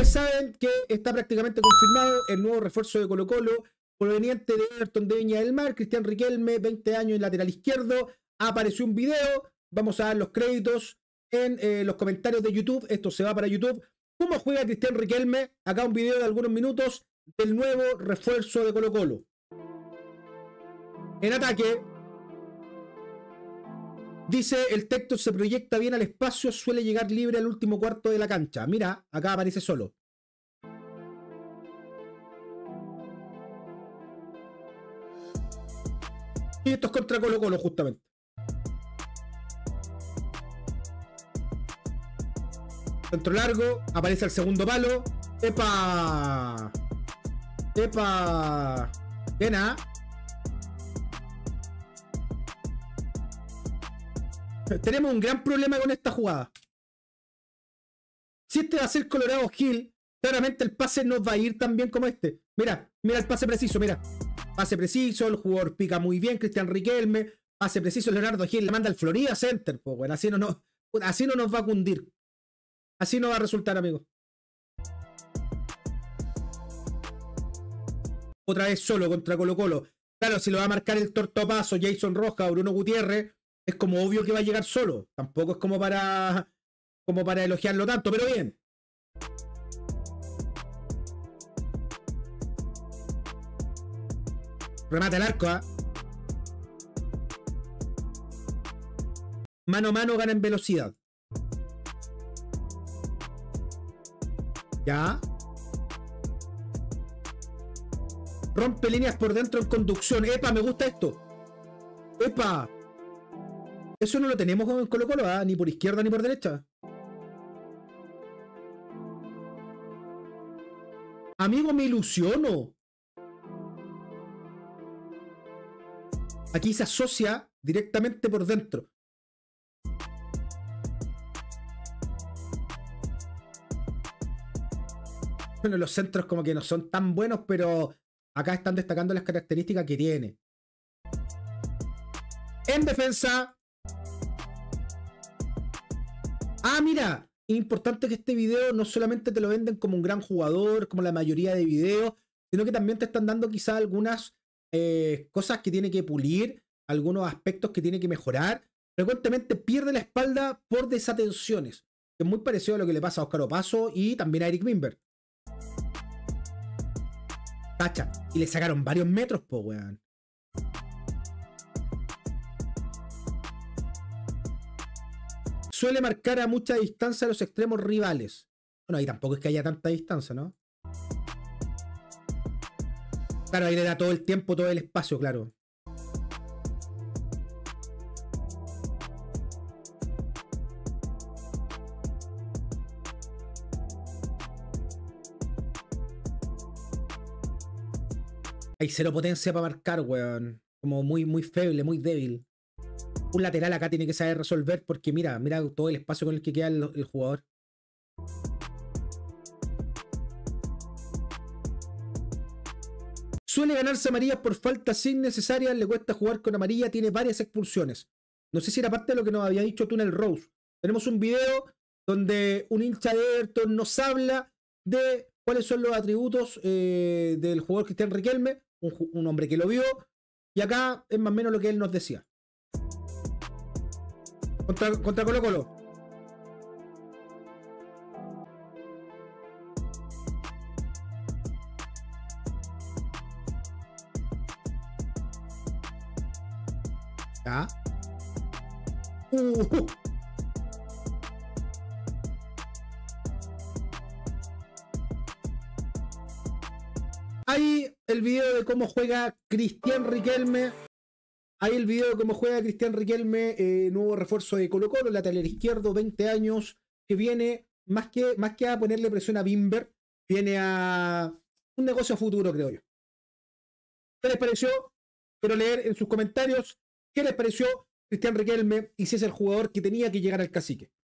Ustedes saben que está prácticamente confirmado el nuevo refuerzo de Colo-Colo proveniente de Everton de Viña del Mar, Cristian Riquelme, 20 años en lateral izquierdo. Apareció un video, vamos a dar los créditos en los comentarios de YouTube, esto se va para YouTube. ¿Cómo juega Cristian Riquelme? Acá un video de algunos minutos del nuevo refuerzo de Colo-Colo. En ataque, dice el texto, se proyecta bien al espacio, suele llegar libre al último cuarto de la cancha. Mira, acá aparece solo. Y esto es contra Colo-Colo justamente. Centro largo, aparece el segundo palo. ¡Epa! ¡Epa! Pena. Tenemos un gran problema con esta jugada. Si este va a ser Colorado Hill, claramente el pase no va a ir tan bien como este. Mira, mira el pase preciso, mira. Pase preciso, el jugador pica muy bien, Cristian Riquelme. Pase preciso, Leonardo Hill le manda al Florida Center. Pues bueno, así no nos va a cundir. Así no va a resultar, amigo. Otra vez solo contra Colo-Colo. Claro, si lo va a marcar el tortopaso, Jason Rojas o Bruno Gutiérrez, es como obvio que va a llegar solo. Tampoco es como para elogiarlo tanto, pero bien. Remata el arco, ¿eh? Mano a mano gana en velocidad. Ya. Rompe líneas por dentro en conducción. ¡Epa! Me gusta esto. ¡Epa! Eso no lo tenemos en Colo-Colo, ¿eh? Ni por izquierda ni por derecha. Amigo, me ilusiono. Aquí se asocia directamente por dentro. Bueno, los centros como que no son tan buenos, pero acá están destacando las características que tiene. En defensa. Ah, mira. Importante que este video no solamente te lo venden como un gran jugador, como la mayoría de videos, sino que también te están dando quizá algunas cosas que tiene que pulir, algunos aspectos que tiene que mejorar. Frecuentemente pierde la espalda por desatenciones, que es muy parecido a lo que le pasa a Óscar Opaso y también a Eric Wimber. Cacha, y le sacaron varios metros, po, weón. Suele marcar a mucha distancia a los extremos rivales. Bueno, ahí tampoco es que haya tanta distancia, ¿no? Claro, ahí le da todo el tiempo, todo el espacio, claro. Hay cero potencia para marcar, weón. Como muy feble, muy débil. Un lateral acá tiene que saber resolver porque mira todo el espacio con el que queda el jugador. Suele ganarse amarillas por faltas innecesarias, le cuesta jugar con amarilla, tiene varias expulsiones. No sé si era parte de lo que nos había dicho Tunnel Rose. Tenemos un video donde un hincha de Everton nos habla de cuáles son los atributos del jugador Cristian Riquelme, un hombre que lo vio, y acá es más o menos lo que él nos decía. Contra Colo-Colo. Ya. Ahí el video de cómo juega Cristian Riquelme. Ahí el video de cómo juega Cristian Riquelme, nuevo refuerzo de Colo-Colo, lateral izquierdo, 20 años, que viene más que a ponerle presión a Wimber, viene a un negocio a futuro, creo yo. ¿Qué les pareció? Quiero leer en sus comentarios qué les pareció Cristian Riquelme y si es el jugador que tenía que llegar al cacique.